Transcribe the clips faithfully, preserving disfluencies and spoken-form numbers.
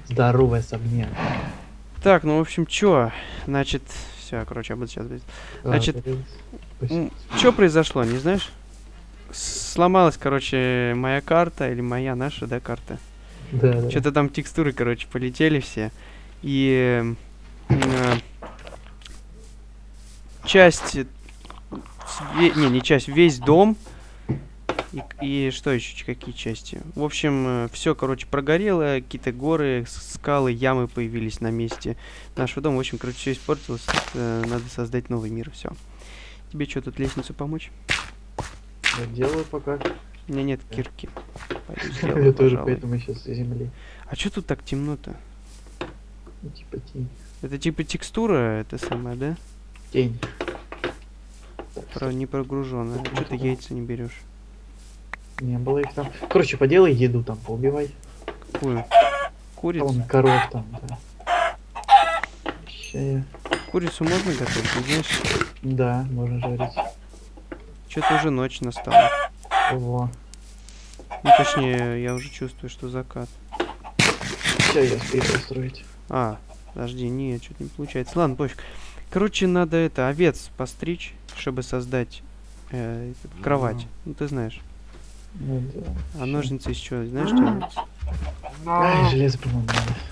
Здоровый особняк. Так, ну в общем, чё? Значит, все, короче, я буду сейчас. Значит, что произошло, не знаешь? Сломалась, короче, моя карта или моя наша, да, карта. Да, да. Что-то там текстуры, короче, полетели все. И э, часть, ве, не, не часть, весь дом. И, и что еще, какие части? В общем, все, короче, прогорело, какие-то горы, скалы, ямы появились на месте нашего дома. В общем, короче, все испортилось. Э, надо создать новый мир, все. Тебе что, тут лестницу помочь? Я делаю пока. У меня нет кирки. Я тоже, поэтому сейчас с земли. А что тут так темно-то? Ну, типа тень. Это типа текстура, это самое, да? Тень. Про не прогруженная. А что ты яйца не берешь? Не было их там. Короче, поделай еду там, поубивай. Какую? Курицу? Там коров там, да. Ща я... Курицу можно готовить, не знаешь? Да, можно жарить. Что-то уже ночь настала. Ого. Ну, точнее, я уже чувствую, что закат. Ща я успею построить. А, подожди, нет, что-то не получается. Ладно, пофиг. Короче, надо это, овец постричь, чтобы создать э, кровать. Ну, ты знаешь. Ну, да. А ножницы еще, знаешь, что? Ай, железо, по-моему,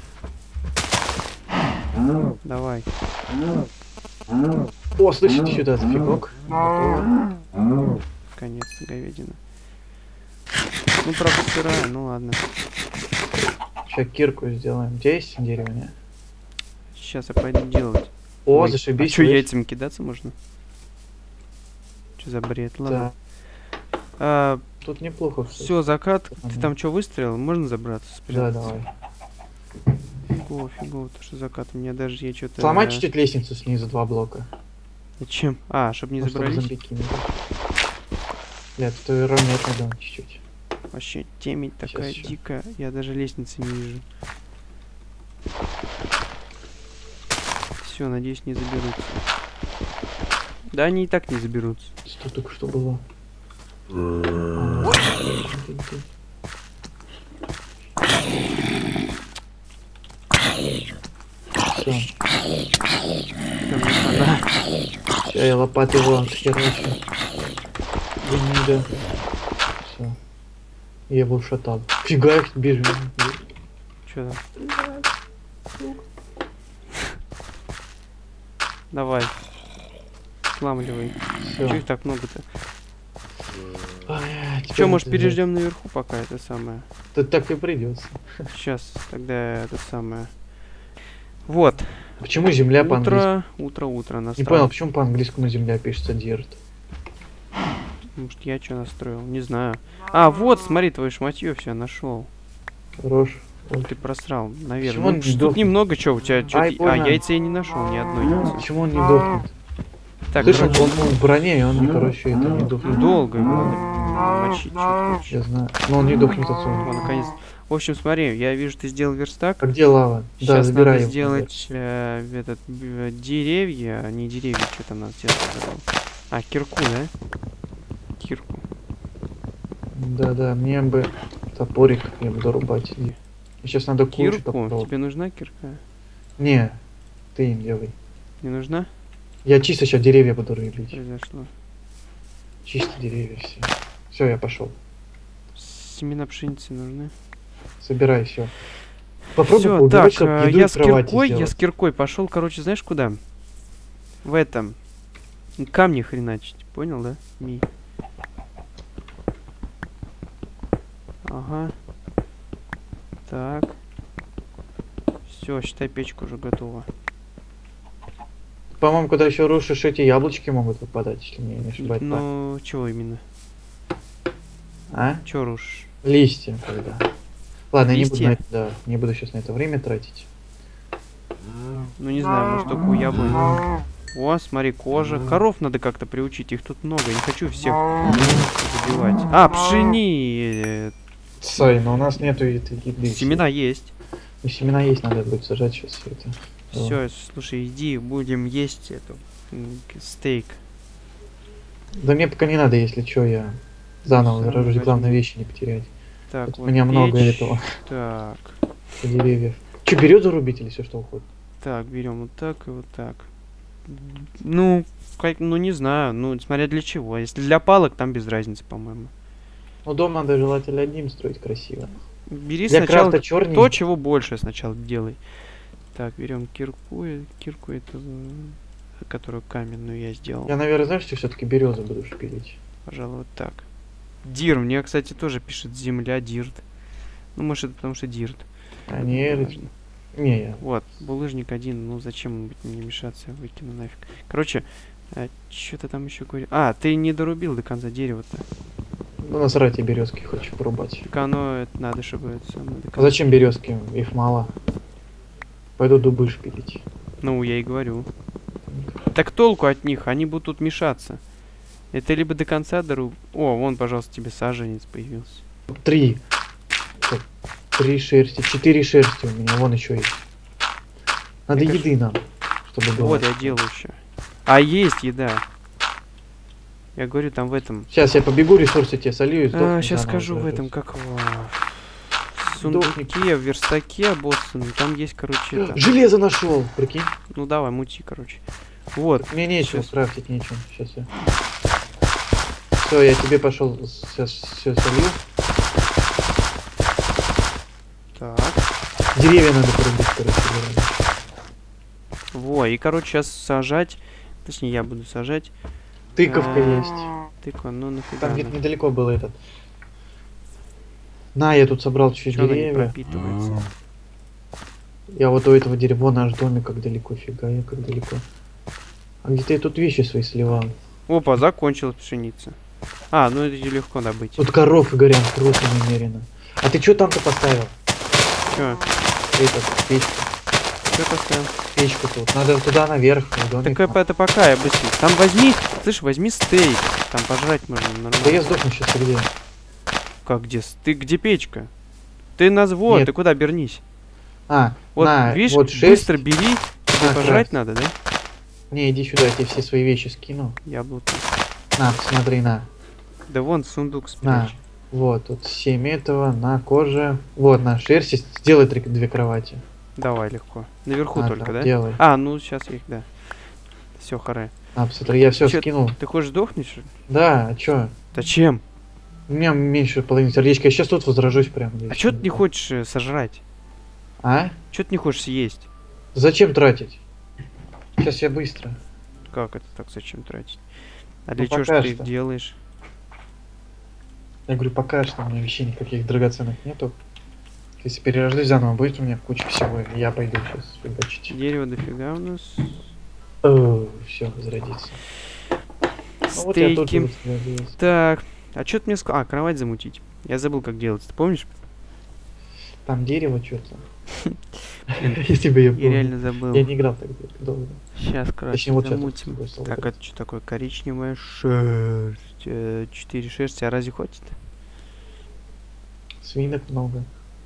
надо. Давай. О, слышите, сюда фигок. Конец говядина. Ну, правда, сырая, ну ладно. Сейчас кирку сделаем. У тебя есть дерево, не? Сейчас я пойду делать. О, Ой, зашибись. а что, яйцами кидаться можно? Что за бред? Ладно. Да. А, тут неплохо. все, закат. Ага. Ты там что, выстрелил? Можно забраться? Да, давай. Фигово, фигово, то что закат. У меня даже есть что-то... Сломать чуть-чуть лестницу снизу, два блока. Зачем? А, чтобы не ну, забрались? Чтобы не Нет, тут равнять надо чуть-чуть. Вообще, темень такая Сейчас дикая. Я даже лестницы не вижу. Все, надеюсь, не заберутся. Да, они и так не заберутся. Что только что было? Все. Все, я лопаты его херачу. Да. Все. Я его шатал. Фига их бежим. Че там? Давай. Сламливай. Че их так много-то? Че, может, переждем наверху, пока это самое? Тут так и придется. Сейчас, тогда это самое. Вот. Почему земля по-английски? Утро, утро, утро. Не понял, почему по-английскому земля пишется dirt? Может, я что настроил? Не знаю. А, вот, смотри, твою шматью все нашел. Хорош. Ты просрал, наверное. Почему он Ну, не тут дохнет? немного чего у тебя. Чё Ай, ты... А, понял. яйца я не нашел ни одной яйца. Почему он не дохнет? Так, Слышь, он, короче, он в броне, и он, короче, это не дохнет. долго его надо мочить. чё Я знаю. Но он не дохнет отсюда. О, наконец. В общем, смотри, я вижу, ты сделал верстак. А где лава? Да, Сейчас забирай надо его. сделать э, этот, э, деревья, а не деревья, что там надо сделать? А, кирку, да? Кирку. Да, да, мне бы топорик, я буду рубать. Сейчас надо кучу Кирку? топоров. Тебе нужна кирка? Не, ты им делай. Не нужна? Я чисто сейчас деревья буду рубить. Произошло. Чисто деревья все. Все, я пошел. Семена пшеницы нужны. Собирай все. Попробуй Всё, поубивать, так, чтобы э, еду я из с кровати киркой, я сделать. с киркой пошел, короче, знаешь куда? В этом. Камни хреначить, понял, да? Ми. Ага. Так. Все, считай, печка уже готова. По-моему, когда еще рушишь, эти яблочки могут выпадать, если мне не ошибаюсь. Ну, чего именно? А? Чё рушишь? Листья, когда. Ладно, Листья? я не буду, на это, да, не буду сейчас на это время тратить. Ну, не знаю, может, только у яблони. О, смотри, кожа. Коров надо как-то приучить, их тут много. Я не хочу всех забивать. А, пшени! Сай, но у нас нету этой еды. Семена есть. И семена есть, надо будет сажать сейчас все это. Все, слушай, иди, будем есть эту м, стейк. Да мне пока не надо, если что, я заново Всё, заражусь, возьми. главное вещи не потерять. Так, Тут вот у меня много печь. этого. Так. Деревьев. Че, березу рубить или все, что уходит? Так, берем вот так и вот так. Ну, как, ну не знаю, ну смотря для чего. Если для палок, там без разницы, по-моему. Ну, дом надо желательно одним строить красиво. Бери Для сначала крафта черный. то, чего больше сначала делай. Так, берем кирку, и- кирку эту, э, которую каменную я сделал. Я, наверное, знаешь, что все-таки березу буду шпилить. Пожалуй, вот так. Дир, мне, кстати, тоже пишет земля, дирт. Ну, может, это потому что дирт. А не, Неважно. не, я. Вот, булыжник один, ну зачем ему быть, не мешаться, я выкину нафиг. Короче, что-то там еще говорил. А, ты не дорубил до конца дерева-то. Ну, насрать, я березки хочу порубать. Так оно, это надо, чтобы это самое до А конца. зачем березки? Их мало. Пойду дубы шпилить. Ну, я и говорю. Так толку от них, они будут тут мешаться. Это либо до конца доруб... О, вон, пожалуйста, тебе саженец появился. Три. Так, Три шерсти. Четыре шерсти у меня. Вон еще есть. Надо Мне еды нам, чтобы было. Вот, я делаю еще. А, есть еда. Я говорю, там в этом... Сейчас я побегу, ресурсы тебе солью и сдохну А, сейчас заново скажу в сразу. этом, как его... В Сдохни. сундуке, в верстаке обоссанном, там есть, короче, это... Железо нашел, прикинь. Ну давай, мути, короче. Вот. Мне нечего, Щас. крафтить нечего. Сейчас я. Все, я тебе пошел. Сейчас все солью. Так. Деревья надо порубить, короче говоря. Во, и, короче, сейчас сажать... Точнее, я буду сажать. Тыковка А, есть. Тыква, ну нафига Там она? где-то недалеко было этот. На, я тут собрал чуть-чуть Чё она не деревья. пропитывается? Я вот у этого дерева, вон наш домик, как далеко, фига, я как далеко. А где-то я тут вещи свои сливал. Опа, закончилась пшеница. А, ну это легко добыть. Тут коровы горят круто немерено. А ты что там-то поставил? Чё? Этот, печку. Чё поставил? Печку тут. Надо туда наверх, в домик. Так это пока, я быстрее. Там возьми, слышь, возьми стейк. Там пожрать можно нормально. Да я сдохну сейчас где? Как где? с- Ты где печка? Ты нас вот, Нет. ты куда обернись? А, Вот, на, видишь, вот шесть. быстро бери. Тебе На, пожрать крафт. надо, да? Не, иди сюда, я тебе все свои вещи скину. Яблоко. На, посмотри, на. Да вон сундук На. спрячь. Вот, тут семь этого, на коже. Вот, на шерсти. Сделай три, две кровати. Давай, легко. Наверху А, только, там да? делай. А, ну сейчас я их, да. Все, харе. А, посмотри, я все Чё, скинул. Ты хочешь сдохнуть, что ли? Да, а чё? Зачем? У меня меньше половины сердечка. Я сейчас тут возражусь прям. А чё ты не хочешь э, сожрать? А? Чё ты не хочешь съесть? Зачем тратить? Сейчас я быстро. Как это так, зачем тратить? А Ну, для чего ж пока ты их что. делаешь? Я говорю, пока что у меня вещей никаких драгоценных нету. Если перерождаюсь заново, будет у меня куча всего. и Я пойду сейчас фигачить. Дерево дофига у нас. Все, возродится. Ну, вот я тут Стейки. вот возродился. Так. А что ты мне сказал? А, кровать замутить. Я забыл, как делать. Ты помнишь? Там дерево что-то. Если бы я Я помнил. реально забыл. Я не играл так долго. Сейчас, короче, Точнее, вот сейчас замутим. вот стал Так, играть. это что такое? Коричневая шерсть. Э, Четыре шерсти. А разве хватит? Свинок много.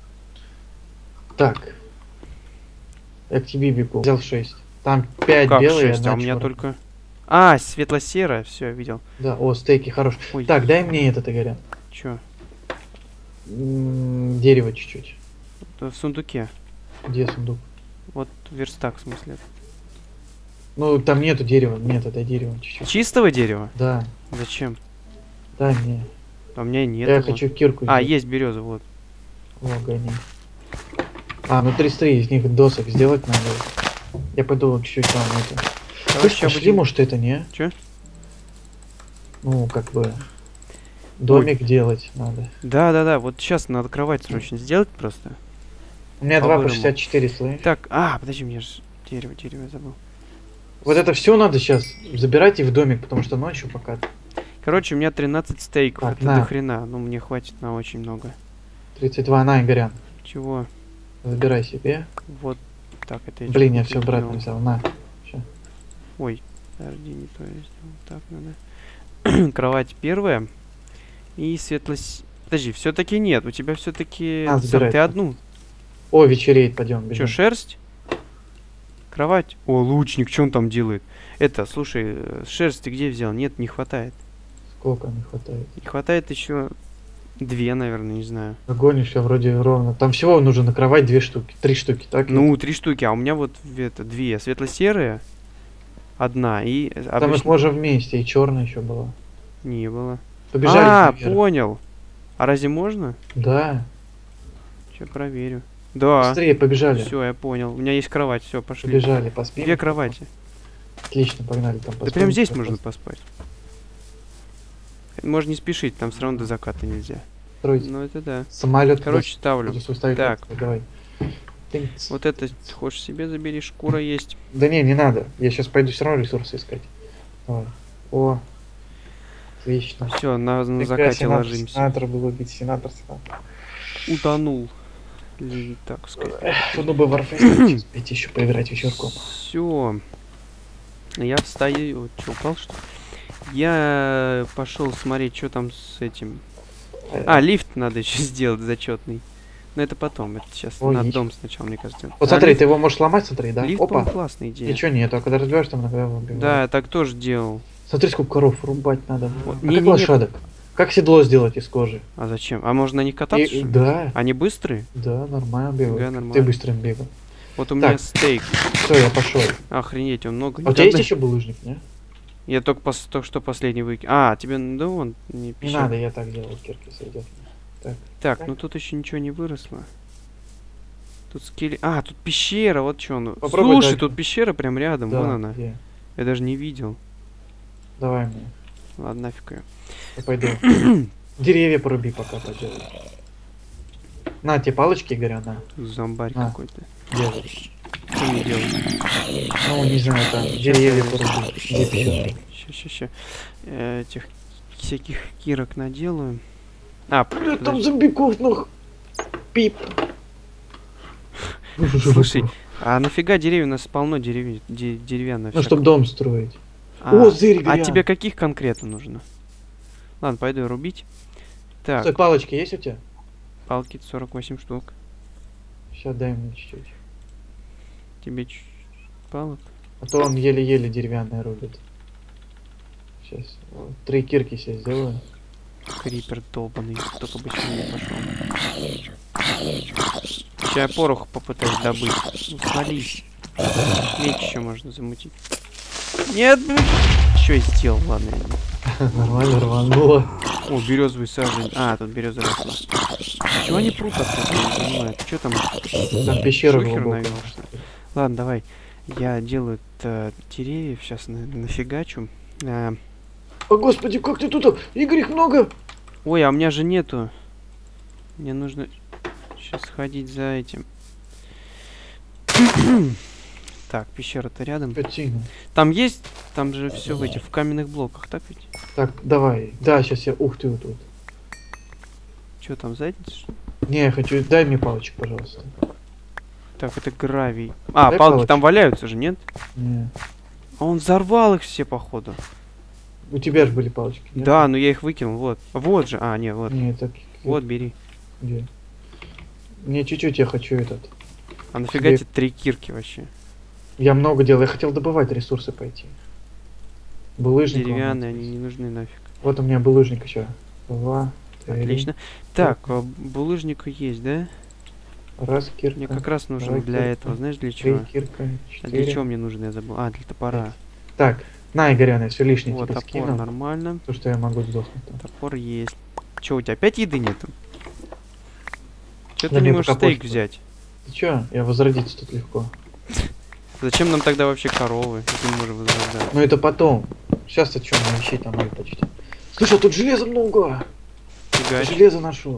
Так. Я к тебе бегу. Взял шесть. Там пять Как белые, шесть? А одна у меня чёрная. только... А, светло-серая. Все, видел. Да, о, стейки хорош. Ой, Так, дай мне этот, Игоря. чё? М, Дерево чуть-чуть. Это в сундуке. Где сундук? Вот верстак, в смысле. Ну, там нету дерева. Нет, это дерево чуть-чуть. Чистого дерева? Да, Зачем? дай мне. А у меня нет. Я его. хочу кирку А, сделать. есть береза, вот. О, гони. А, ну тридцать три из них досок сделать надо. Я пойду чуть-чуть вам это. Короче, Слышь, пошли, будем- может, это не? Чё? Ну, как бы... Домик делать надо. Да, да, да. Вот сейчас надо кровать срочно сделать просто. У меня два по По-вырому. шестьдесят четыре, слышь? Так, а, подожди, мне же дерево, дерево я забыл. Вот это все надо сейчас забирать и в домик, потому что ночью пока Короче, у меня тринадцать стейков. Так, это на. до хрена. Ну, мне хватит на очень много. тридцать два, на, Игорян, Чего? забирай себе. Вот так, это я Блин, чё я купил, все обратно делал. взял, на. Ща. Ой, подожди, не то я сделал. Так надо. Кровать первая. И светлость... Подожди, все-таки нет. У тебя все-таки... На, забирай. Ты одну. О, вечереет, пойдем, Че, бежим. шерсть? Кровать? О, лучник, что он там делает? Это, слушай, э, шерсть ты где взял? Нет, не хватает. Сколько не хватает? Не хватает еще Две, наверное, не знаю. Огонь еще вроде ровно. Там всего нужно накрывать две штуки. Три штуки, так? Ну, три штуки, а у меня вот это две. Светло-серые. Одна. И Там обычно... их можно вместе, и черная еще была. Не было. Побежали А, наверх. понял. А разве можно? Да. Сейчас проверю. Да. Быстрее побежали. Все, я понял. У меня есть кровать, все, пошли. Побежали, поспим. Две кровати. Отлично, погнали там. Да поспим, прям здесь как можно раз. поспать. Можно не спешить, там все равно до заката нельзя. Строить Ну это да. самолет. Короче, ставлю. Так. Давай. Вот это хочешь себе забери, шкура есть. Да не, не надо. Я сейчас пойду все равно ресурсы искать. Давай. О. Отлично. Все, на, на Фига, закате сенатор, ложимся. Сенатор был убить, сенатор, сенатор. Утонул. Или так сказать. Ну бы Warface сейчас пойти еще поиграть вечерком. Все. Я встаю. Вот что, упал что ли? Я пошел смотреть, что там с этим. А, лифт надо еще сделать зачетный. Но это потом. Это сейчас Ой, надо есть. дом сначала, мне кажется. Вот А смотри, лифт, ты его можешь сломать, смотри, да? лифт, Опа. по-моему, классная идея. Ничего нет, а когда разбиваешь, там иногда его убивают. Да, я так тоже делал. Смотри, сколько коров рубать надо. Вот. А Не, как не, не. лошадок? Как седло сделать из кожи? А зачем? А можно на них кататься? И- что ли? да, Они быстрые? да, нормально Фига, бегают. нормально. Ты быстрым бегал. Вот у меня Так. стейк. Все, я пошел. Охренеть, он много. А у тебя есть Никогда- еще булыжник, не? Я только, пос... только что последний выкинул. А, тебе, да вон, не Не пища. надо, я так делаю, кирки сойдет. Так, ну тут еще ничего не выросло. Тут скелет. А, тут пещера, вот что он. Попробуй Слушай, дальше. тут пещера прям рядом, Да, вон она. где? Я даже не видел. Давай мне, Ладно, нафиг ее. я пойду. Деревья поруби пока поделай. На, те палочки, говорю, на. Зомбарь А. какой-то. Делай. Что мне делать? Ну, не знаю, там, деревья поруби. Где пещера? Ща, ща, ща. Э, Этих всяких кирок наделаю. А, Бля, там подожди. зомбиков, ну, пип. Слушай, а нафига деревья? У нас полно деревьев, де- деревянных. Ну, всякого. чтобы дом строить. А, О, зырь, а говоря. тебе каких конкретно нужно? Ладно, пойду я рубить. Так, Стой, палочки есть у тебя? палки сорок восемь штук. Сейчас дай мне чуть-чуть. Тебе чуть палок? А то он еле-еле деревянное рубит. Сейчас. Три кирки себе сделаю. Крипер долбаный, только бы сюда не пошел. Сейчас я порох попытаюсь добыть. Ну, свались. Меч еще можно замутить. Нет, блин. Что я сделал? Ладно, я не- Нормально рвануло. О, березовый сажень. А, тут береза росла. Чего они прут отсюда? Я не понимаю. Что там? Там пещера Шухер глубокая. навел, что ли? Ладно, давай. Я делаю это деревьев. Сейчас на нафигачу. А, О, господи, как ты тут? Игорь, их много. Ой, а у меня же нету. Мне нужно сейчас сходить за этим. Так, пещера-то рядом. Скотина. Там есть, там же все в этих, в каменных блоках, так ведь? Так, давай. Да, сейчас я... Ух ты, вот тут. Что там, задница? что ли? Не, я хочу... Дай мне палочек, пожалуйста. Так, это гравий. А, Дай палки палочку. там валяются же, нет? Не. А он взорвал их все, походу. У тебя же были палочки. нет? Да, но я их выкинул, вот. Вот же, а, не, вот. Не, так... Вот, бери. Где? Мне чуть-чуть я хочу этот. А нафига Тебе- тебе три кирки вообще? Я много делал. Я хотел добывать ресурсы пойти. Булыжник. вон Деревянные, вот они есть. не нужны нафиг. Вот у меня булыжник еще. Два. три, Отлично. Так, а, булыжнику есть, да? Раз, кирка. Мне как раз нужен Давай для кирка. этого, знаешь, для Три, чего? кирка. А Четыре. для чего мне нужен, я забыл. А, для топора. Так, на, Игоряна, все лишнее Вот, тебе топор скину. нормально. То, что я могу сдохнуть там. Топор есть. Че, у тебя опять еды нету? Че Да ты не мне можешь пока стейк пофиг. взять? Ты чё? Я возродиться тут легко. Зачем нам тогда вообще коровы, если мы можем возрождать? Ну это потом. Сейчас-то что, на вещей там нет почти. Слушай, а тут железа много. Фигач. Железо нашел.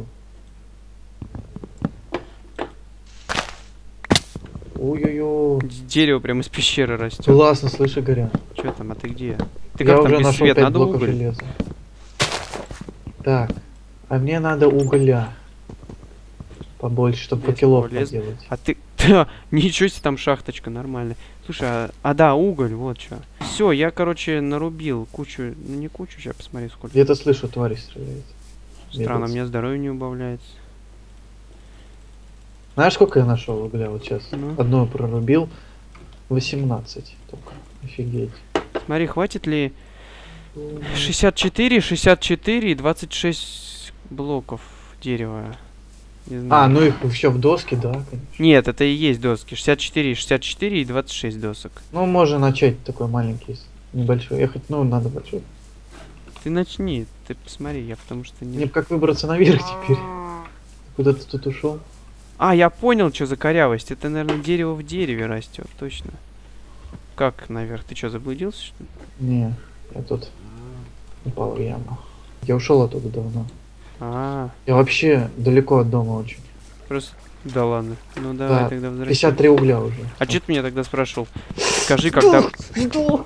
Ой-ой-ой. Д- Дерево прямо из пещеры растет. Классно, слышь, Игоря. Че там, а ты где? Ты Я как там уже без нашел света? пять Надо блоков уголь? железа. Так, а мне надо угля. Побольше, чтобы факелов Бесполезно. поделать. А ты... Да, ничего себе, там шахточка нормальная. Слушай, а, а да, уголь, вот что. Все, я, короче, нарубил кучу... Ну, не кучу, сейчас посмотри, сколько. Где-то слышу, твари стреляет. Странно, бегают. мне здоровье не убавляется. Знаешь, сколько я нашел угля вот сейчас? Ну. Одно прорубил. восемнадцать только. Офигеть. Смотри, хватит ли... шестьдесят четыре, шестьдесят четыре и двадцать шесть блоков дерева. Не А, знаю. ну их еще в доске, да, конечно. Нет, это и есть доски. шестьдесят четыре, шестьдесят четыре и двадцать шесть досок. Ну, можно начать такой маленький, небольшой. Ехать, ну, надо большой. Ты начни, ты посмотри, я потому что не... Мне б как выбраться наверх теперь. Куда ты тут ушел? А, я понял, что за корявость. Это, наверное, дерево в дереве растет, точно. Как наверх? Ты что, заблудился, что ли? Не, я тут упал в яму. Я ушел оттуда давно. А, Я вообще далеко от дома очень. просто... Да ладно. Ну давай Да, тогда возвращайся. пятьдесят три угля уже. А что ты меня тогда спрашивал? Скажи, когда... Жду.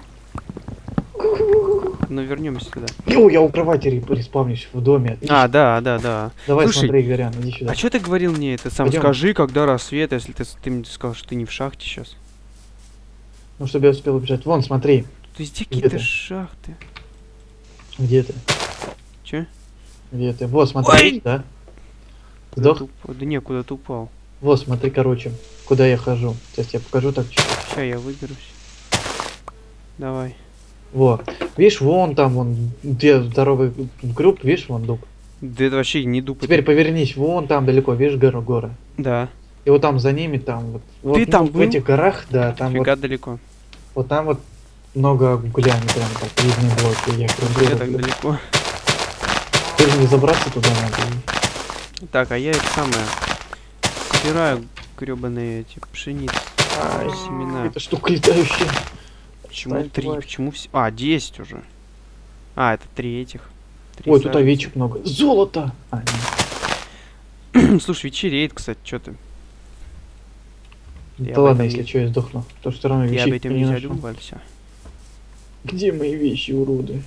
Ну, вернемся сюда. Йоу, я у кровати ре- респавнюсь в доме. Отлично. А, да, да, да. Давай, слушай, смотри, Горян, иди сюда. А что ты говорил мне это сам? Пойдем. Скажи, когда рассвет, если ты, ты мне сказал, что ты не в шахте сейчас. Ну, чтобы я успел убежать. Вон, смотри. Тут везде Где какие-то ты? шахты. Где ты? Че? Где ты? Вот, смотри, Ой! да? Сдох? Да не, куда ты упал. Вот, смотри, короче, куда я хожу. Сейчас я покажу так чуть-чуть. Сейчас я выберусь. Давай. Вот. Видишь, вон там, вон, где здоровый групп, видишь, вон дуб. Да это вообще не дуб. Теперь повернись, вон там далеко, видишь, горы, горы. Да. И вот там за ними, там вот. вот, Ты ну, там в был? этих горах, да, там Фига вот, далеко. вот там вот много угля, они прям так, видные блоки. Я их Я рублю, так рублю. далеко. Ты же не забраться туда надо. Так, а я это самое... Собираю гребаные эти пшеницы. Ай, Семена. это штука летающая. Почему Отстань, три? тварь. Почему все? А, десять уже. А, это три этих. Три Ой, тут саженца. овечек много. Золото! А, нет. Слушай, вечереет, кстати, что ты? Я Да об ладно, этом если не- что, я сдохну. То все равно Я об вещей этом не не нашел. задумывал, все. Где мои вещи, уроды?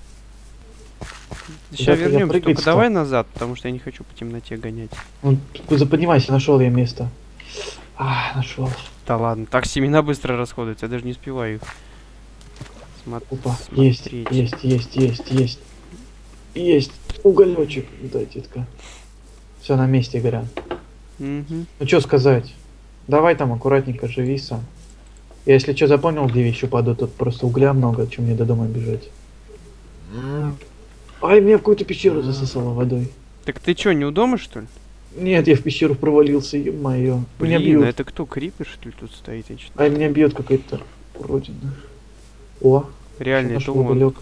Сейчас Куда-то я вернемся, прыгать только стал. давай назад, потому что я не хочу по темноте гонять. Ну, тут поднимайся, нашел я место. А, нашел. Да ладно, так семена быстро расходуются, я даже не успеваю их. Смо- Опа, есть, смотреть. есть, есть, есть, есть. Есть. Уголечек. Да, детка. Все на месте, горят. Мгм. Ну что сказать? Давай там аккуратненько живи сам. Я если что запомнил, где вещи упаду, тут просто угля много, чем мне до дома бежать. Ай, меня в какую-то пещеру засосало водой. Так ты чё, не у дома, что ли? Нет, я в пещеру провалился, ё-моё. Меня Блин, а бьют. это кто, крипер, что ли, тут стоит? Я чё-то- Ай, меня бьет какая-то уродина. О, Реально, это нашел он. уголек.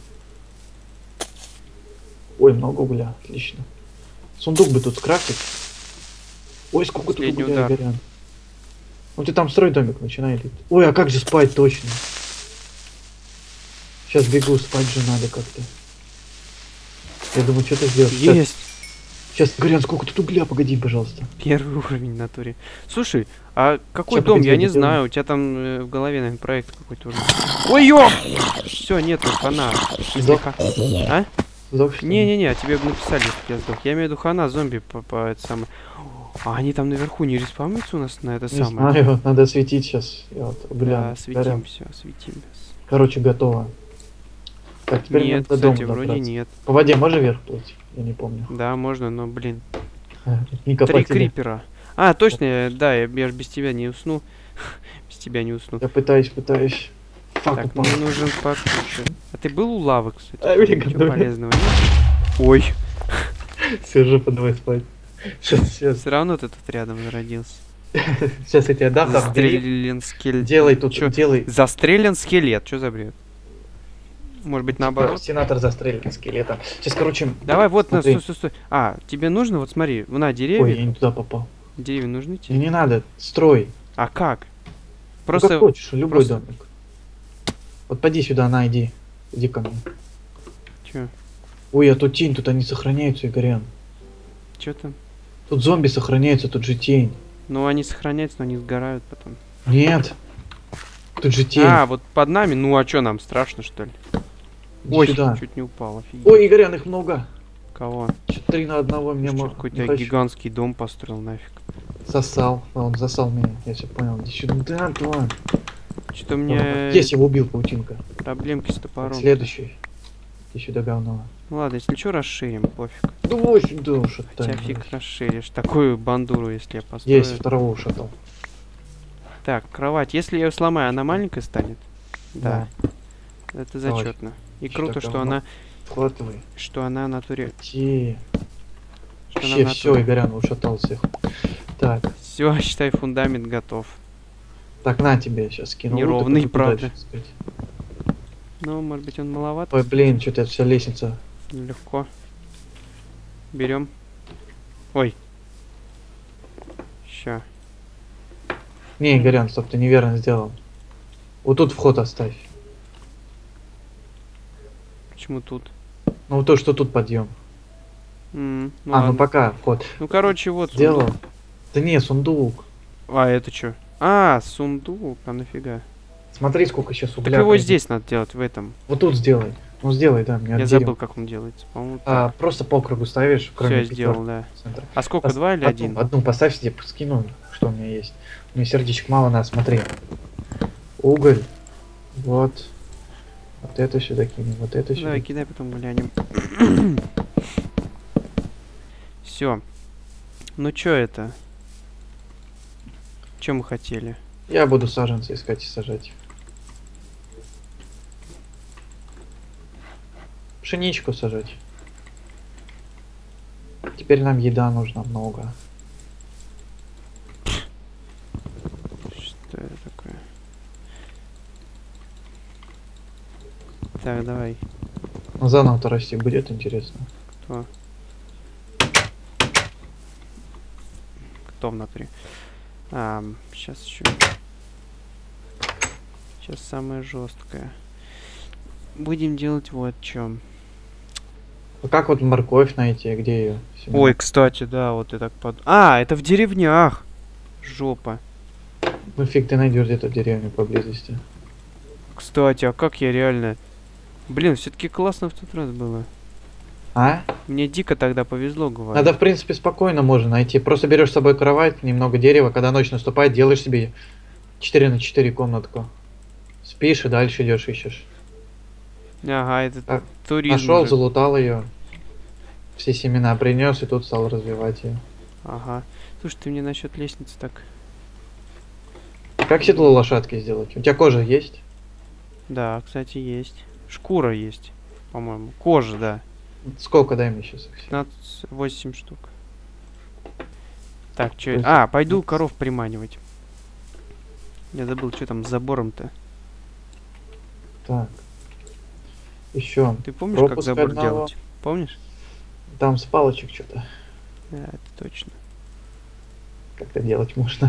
Ой, много угля, отлично. Сундук бы тут скрафтить. Ой, сколько тут Последний угля, удар. Горян. Ну ты там строй домик, начинай. Лить. Ой, а как же спать точно? Сейчас бегу, спать же надо как-то. Я думаю, что ты сделаешь? Сейчас, Есть! сейчас, Горян, сколько тут угля, погоди, пожалуйста. Первый уровень в натуре. Слушай, а какой Ща, дом? погоди, Я я не доделаю. знаю. У тебя там э, в голове, наверное, проект какой-то уже. Ой, ё! Все, нет, хана. Сдох? А? Сдох, что ли? Не-не-не, а тебе написали, что я сдох. Я имею в виду хана, зомби по, по это самое. А они там наверху не респавнятся у нас на это Не самое? знаю, надо осветить сейчас. Я вот угля. Да, Горян. осветим все, осветим. Короче, готово. Так, теперь Нет, надо до кстати, дома вроде добраться. нет. По воде можно вверх плыть? Я не помню. Да, можно, но, блин. Не Три копать тебя. крипера. А, точно, я- да, я, я же без тебя не усну. Без тебя не усну. Я пытаюсь, пытаюсь. Фак, Так, упал. мне нужен покушать. А ты был у лавы, кстати? А, блин, Ничего готовлю. полезного нет? Ой, Сижу, подавай спать. Сейчас, сейчас, все равно ты тут рядом зародился. сейчас я тебе дам, там, бери. Застрелен скелет. Делай тут, Чё? делай. Застрелен скелет, что за бред? Может быть, наоборот? Сенатор застрелен скелетом. Сейчас, короче... Давай, вот, на, Смотри. стой, стой, стой. А, тебе нужно, вот смотри, на Ой, деревья. я не туда попал. Деревья нужны Не, тебе? не надо, строй. А как? Ну, Просто... как хочешь, любой просто- домик. Вот поди сюда, на, иди. Иди ко мне. Чё? Ой, а тут тень, тут они сохраняются, Игорян. Чё там? Тут зомби сохраняются, тут же тень. Ну, они сохраняются, но они сгорают потом. Нет. Тут же тень. А, вот под нами, ну а чё, нам страшно, что ли? Иди Ой, сюда. чуть не упал, офигеть. Ой, Игорян, их много. Кого? Чё, три на одного меня Чё, мо- какой-то не хочу. гигантский дом построил нафиг. Сосал. А, он засал меня, я все понял. Иди сюда, тварь. Что-то у меня Есть, его убил, паутинка. проблемки с Так, топором. следующий. Иди сюда, говно. Ну ладно, если что, расширим, пофиг. Давай сюда, ушатай. Хотя фиг расширишь. Такую бандуру, если я построю. Есть, второго ушатал. Так, кровать. Если я ее сломаю, она маленькая станет? Да. Это Давай. зачетно. И Ещё круто, так что говно. она, Схватывай. что она в натуре. Ти. Вообще все, Игорян ушатал всех. Так. Все, считай, фундамент готов. Так, на тебе сейчас скину. Неровный, правда. Ну, может быть, он маловат. Ой, блин, что-то вся лестница. Легко. Берем. Ой. Ща. Не, Игорян, стоп, ты неверно сделал. Вот тут вход оставь. Почему тут? Ну вот то, что тут подъем. Mm, ну а, ладно. ну пока, вход. Ну, короче, вот сделал. сундук. Да не, сундук. А, это что? А, сундук, а нафига? Смотри, сколько сейчас угля. Так его пройдет. здесь надо делать, в этом. Вот тут сделай. Ну сделай, да, мне Я отделим. забыл, как он делается. По-моему, А, просто по кругу ставишь, кроме Все, я сделал, да. центра. А сколько, Пос- два или одну, один? Одну поставь себе, скину, что у меня есть. У меня сердечек мало надо, смотри. Уголь. Вот. Вот это сюда кинем, вот это сюда. Давай, кидай, потом глянем. Все. Ну чё это? Чем мы хотели? Я буду саженцы искать и сажать. Пшеничку сажать. Теперь нам еда нужна много. Что это такое? Так, давай. Ну, заново-то расти будет, интересно. Кто? Кто внутри? А, сейчас еще. Сейчас самое жесткое. Будем делать вот чем. А как вот морковь найти? Где ее? Ой, кстати, да, вот я так под... А, это в деревнях. Жопа. Ну фиг ты найдешь где-то в деревне поблизости. Кстати, а как я реально... Блин, все-таки классно в тот раз было. А? Мне дико тогда повезло, говорю. Надо, в принципе, спокойно можно найти. Просто берешь с собой кровать, немного дерева, когда ночь наступает, делаешь себе четыре на четыре комнатку. Спишь и дальше идешь ищешь. Ага, это А, туризм. Нашел, уже. залутал ее. Все семена принес и тут стал развивать ее. Ага. Слушай, ты мне насчет лестницы так... Как седло лошадки сделать? У тебя кожа есть? Да, кстати, есть. Шкура есть, по-моему. Кожа, да. Сколько, дай мне сейчас? пятнадцать, восемь штук. Так, что... Восемь. А, пойду коров приманивать. Я забыл, что там с забором-то. Так. Еще. Ты помнишь, как Пропуск забор одного. делать? Помнишь? Там с палочек что-то. Да, это точно. Как-то делать можно.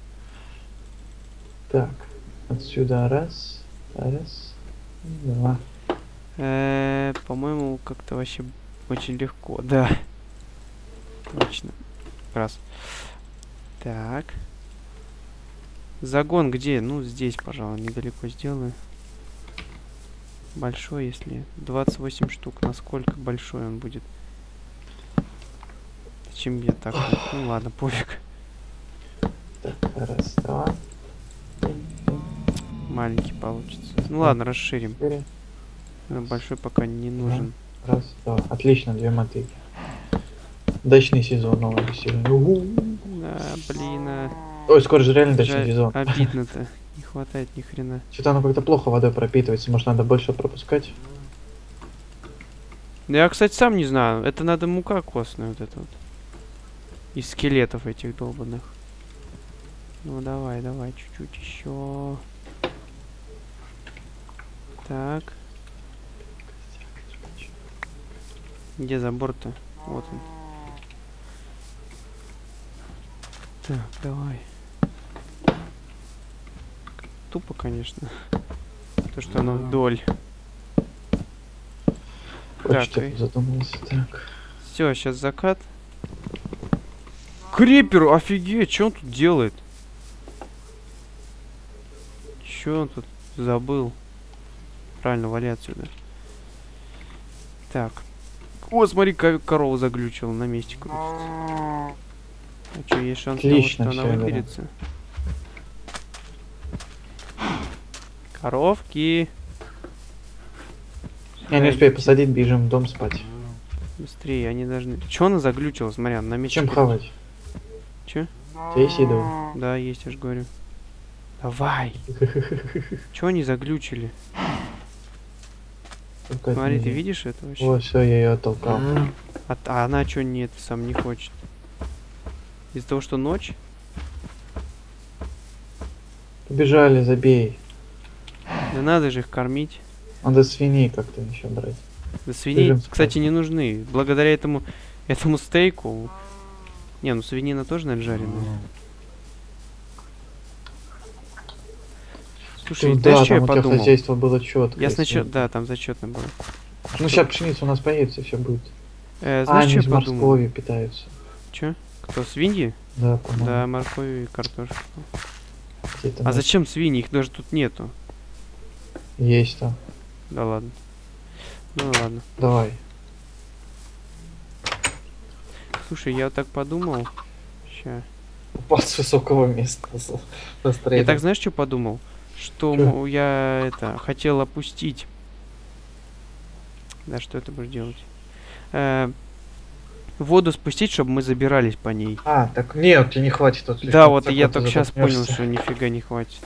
Так. Отсюда раз. Раз. Два. Э, по-моему, как-то вообще очень легко. Да. Точно. Раз. Так. Загон где? Ну, здесь, пожалуй, недалеко сделаю. Большой, если... двадцать восемь штук. Насколько большой он будет? Зачем я так? Ну ладно, пофиг. Так, раз, два. Маленький получится. Ну ладно, расширим. Четыре. Но большой пока не нужен. Раз, два. Отлично, две мотыги. Дачный сезон новый веселый. Угу. Да, блин, а... Ой, скоро же реально дачный жаль, сезон. обидно-то. Не хватает ни хрена. Что-то оно как-то плохо водой пропитывается. Может, надо больше пропускать? Да я, кстати, сам не знаю. Это надо мука костная вот эта вот. Из скелетов этих долбанных. Ну давай, давай, чуть-чуть еще. Так. Где забор-то? Вот он. Так, давай. Тупо, конечно. То, что оно вдоль. Очень Так, и- задумался. Так. Все, сейчас закат. Крипер, офигеть, что он тут делает? Че он тут забыл? Правильно, вали отсюда. Так. О, смотри, ко- корова заглючила, на месте крутится. А что, есть шанс того, Отлично, что она всё, да. выберется? Коровки. Я не успею посадить, бежим в дом спать. Быстрее, они должны... Че она заглючила, смотри, она на месте Чем крутится. хавать? Че? У тебя есть еда? Да, есть, я же говорю. Давай. Чего они заглючили? Толкать Смотри, ты нельзя. видишь это вообще? Вот, все, я ее оттолкал. А, а она что нет, сам не хочет? Из-за того, что ночь? Побежали, забей. Да надо же их кормить. Надо свиней как-то еще брать. Да свиней, Бежим кстати, спать. не нужны. Благодаря этому этому стейку. Не, ну свинина тоже, наверное, жареная. Слушай, Ну, знаешь, да, что я там у тебя подумал? хозяйство было четко. Я сначала, да, там зачетно было. Ну сейчас пшеница у нас появится, все будет. Э, А, знаешь, они что из я подумал? моркови питаются. Чё? Кто, свиньи? Да, по-моему. Да, морковь и картошка. Где-то А на- зачем свиньи? Их даже тут нету. Есть там. Да ладно. Ну ладно. Давай. Слушай, я вот так подумал. Ща. Упал с высокого места. с- Я застрелил. так знаешь, что подумал? Что Чё? мо- я это хотел опустить. Да, что это будешь делать? Э, воду спустить, чтобы мы забирались по ней. А, так нет, тебе не хватит. тут Да, слишком вот и высоко, я ты только сейчас понял, задохнешься. что нифига не хватит.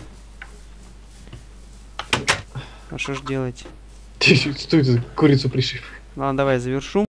А что ж делать? Ты что это, курицу пришиб? Ладно, давай завершу.